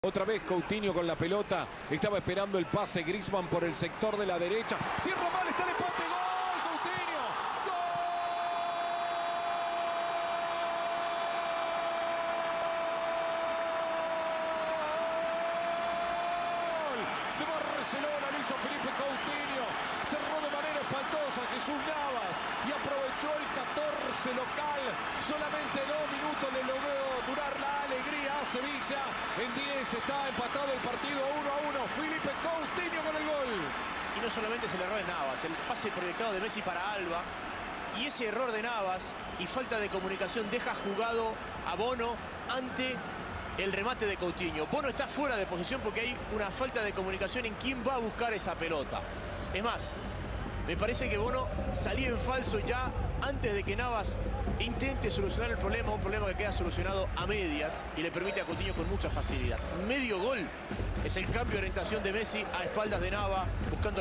Otra vez Coutinho con la pelota, estaba esperando el pase, Griezmann por el sector de la derecha, cierra mal, está el empate, ¡gol! Coutinho, ¡gol! De Barcelona lo hizo Felipe Coutinho, cerró de manera espantosa Jesús Navas y aprovechó el 14 local, solamente 2 minutos le logró durar la alegría a Sevilla. En 10 está empatado el partido 1-1. Felipe Coutinho con el gol. Y no solamente es el error de Navas, el pase proyectado de Messi para Alba. Y ese error de Navas y falta de comunicación deja jugado a Bono ante el remate de Coutinho. Bono está fuera de posición porque hay una falta de comunicación en quién va a buscar esa pelota. Es más, me parece que Bono salía en falso ya antes de que Navas intente solucionar el problema, un problema que queda solucionado a medias y le permite a Coutinho con mucha facilidad. Medio gol es el cambio de orientación de Messi a espaldas de Navas, buscando